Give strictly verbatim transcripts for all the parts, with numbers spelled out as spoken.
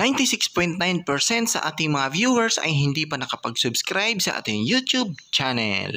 ninety-six point nine percent sa ating mga viewers ay hindi pa nakapag-subscribe sa ating YouTube channel.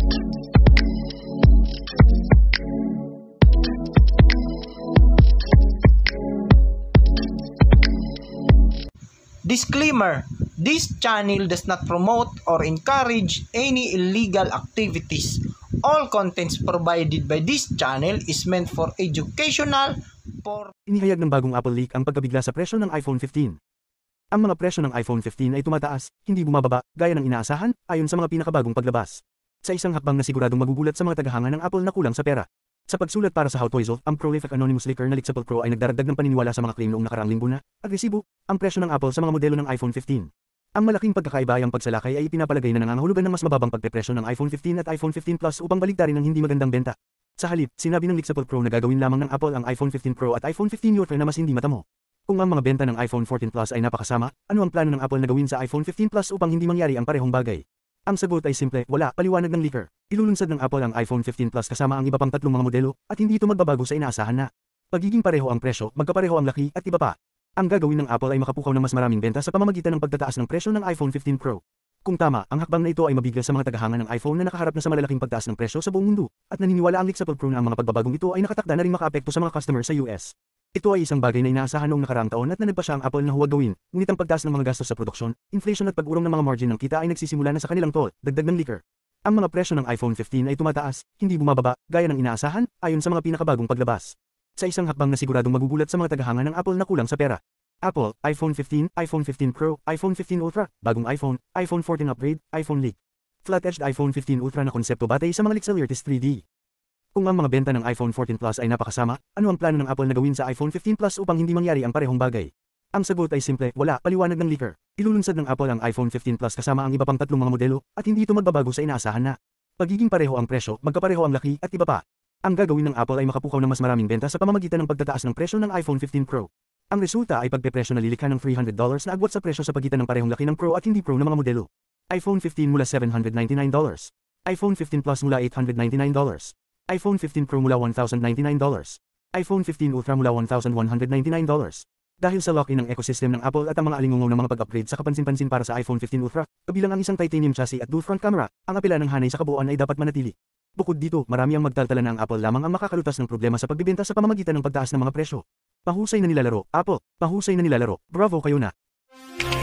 Disclaimer: this channel does not promote or encourage any illegal activities. All contents provided by this channel is meant for educational for... Inihayag ng bagong Apple leak ang pagkabigla sa presyo ng iPhone fifteen. Ang mga presyo ng iPhone fifteen ay tumataas, hindi bumababa, gaya ng inaasahan, ayon sa mga pinakabagong paglabas. Sa isang hakbang na siguradong magugulat sa mga tagahanga ng Apple na kulang sa pera. Sa pagsulat para sa How Toys Off, ang prolific anonymous leaker na Leaksable Pro ay nagdaragdag ng paniniwala sa mga claim noong nakaraang linggo na, agresibo, ang presyo ng Apple sa mga modelo ng iPhone fifteen. Ang malaking pagkakaiba ay ang pagsalakay ay ipinapalagay na nangangahulugan ng mas mababang pagpepresyo ng iPhone fifteen at iPhone fifteen Plus upang baligtarin ang hindi magandang benta. Sa halip, sinabi ng Leaksable Pro na gagawin lamang ng Apple ang iPhone fifteen Pro at iPhone fifteen Ultra na mas hindi matamo. Kung ang mga benta ng iPhone fourteen Plus ay napakasama, ano ang plano ng Apple na gawin sa iPhone fifteen Plus upang hindi mangyari ang parehong bagay? Ang sagot ay simple, wala, paliwanag ng leaker. Ilulunsad ng Apple ang iPhone fifteen Plus kasama ang iba pang tatlong mga modelo at hindi ito magbabago sa inaasahan na pagiging pareho ang presyo, magkapareho ang laki at iba pa. Ang gagawin ng Apple ay makapukaw ng mas maraming benta sa pamamagitan ng pagtataas ng presyo ng iPhone fifteen Pro. Kung tama, ang hakbang na ito ay mabigla sa mga tagahanga ng iPhone na nakaharap na sa malalaking pagtaas ng presyo sa buong mundo, at naniniwala ang Leaksable Pro na ang mga pagbabagong ito ay nakatakda na ring makaapekto sa mga customer sa U S. Ito ay isang bagay na inaasahan noong nakaraang taon at nanad pa siya ang Apple na huwag gawin, ngunit ang pagtaas ng mga gastos sa produksyon, inflation at pag-urong ng mga margin ng kita ay nagsisimula na sa kanilang tol, dagdag ng leaker. Ang mga presyo ng iPhone fifteen ay tumataas, hindi bumababa, gaya ng inaasahan, ayon sa mga pinakabagong paglabas. Sa isang hakbang na siguradong magugulat sa mga tagahanga ng Apple na kulang sa pera. Apple, iPhone fifteen, iPhone fifteen Pro, iPhone fifteen Ultra, bagong iPhone, iPhone fourteen Upgrade, iPhone Leak. Flat-edged iPhone fifteen Ultra na konsepto batay sa mga leaks alerts three D. Kung ang mga benta ng iPhone fourteen Plus ay napakasama, ano ang plano ng Apple na gawin sa iPhone fifteen Plus upang hindi mangyari ang parehong bagay? Ang sagot ay simple, wala, paliwanag ng leaker. Ilulunsad ng Apple ang iPhone fifteen Plus kasama ang iba pang tatlong mga modelo, at hindi ito magbabago sa inaasahan na pagiging pareho ang presyo, magkapareho ang laki at iba pa. Ang gagawin ng Apple ay makapukaw ng mas maraming benta sa pamamagitan ng pagtataas ng presyo ng iPhone fifteen Pro. Ang resulta ay pagpepresyo na lilikha ng three hundred dollars na agwat sa presyo sa pagitan ng parehong laki ng Pro at hindi Pro na mga modelo. iPhone fifteen mula seven hundred ninety-nine dollars. iPhone fifteen Plus mula eight hundred ninety-nine dollars. iPhone fifteen Pro mula one thousand ninety-nine dollars. iPhone fifteen Ultra mula one thousand one hundred ninety-nine dollars. Dahil sa lock-in ng ecosystem ng Apple at ang mga alingungaw ng mga pag-upgrade sa kapansin-pansin para sa iPhone fifteen Ultra, kabilang ang isang titanium chassis at dual front camera, ang apela ng hanay sa kabuuan ay dapat manatili. Bukod dito, marami ang magtaltala na ang Apple lamang ang makakalutas ng problema sa pagbibenta sa pamamagitan ng pagtaas ng mga presyo. Pahusay na nilalaro, Apple, pahusay na nilalaro, bravo kayo na!